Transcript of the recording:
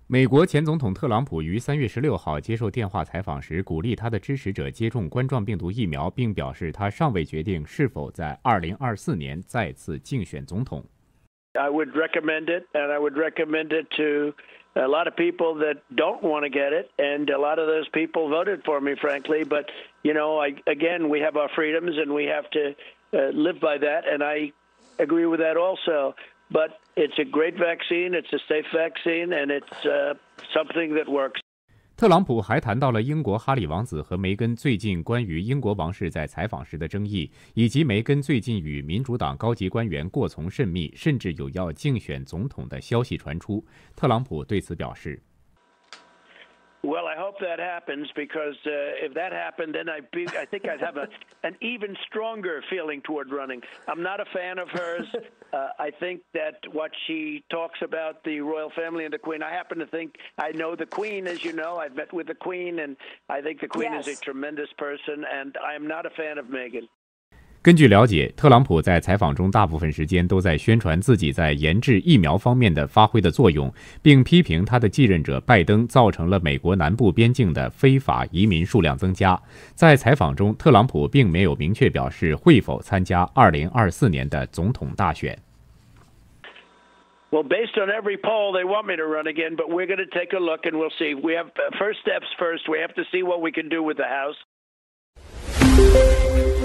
美国前总统特朗普于3月16号接受电话采访时，鼓励他的支持者接种冠状病毒疫苗，并表示他尚未决定是否在2024年再次竞选总统。 I would recommend it, and I would recommend it to a lot of people that don't want to get it, and a lot of those people voted for me, frankly. But, again, we have our freedoms, and we have to live by that, and I agree with that also. But it's a great vaccine, it's a safe vaccine, and it's something that works. 特朗普还谈到了英国哈里王子和梅根最近关于英国王室在采访时的争议，以及梅根最近与民主党高级官员过从甚密，甚至有要竞选总统的消息传出。特朗普对此表示 Well, I hope that happens because if that happened, then I think I'd have an even stronger feeling toward running. I'm not a fan of hers. I think that what she talks about the royal family and the Queen, I happen to think I know the Queen, as you know. I've met with the Queen, and I think the Queen is a tremendous person, and I am not a fan of Meghan. 根据了解，特朗普在采访中大部分时间都在宣传自己在研制疫苗方面的发挥的作用，并批评他的继任者拜登造成了美国南部边境的非法移民数量增加。在采访中，特朗普并没有明确表示会否参加2024年的总统大选。 Well, based on every poll, they want me to run again, but we're going to take a look and we'll see. We have first steps first. We have to see what we can do with the House.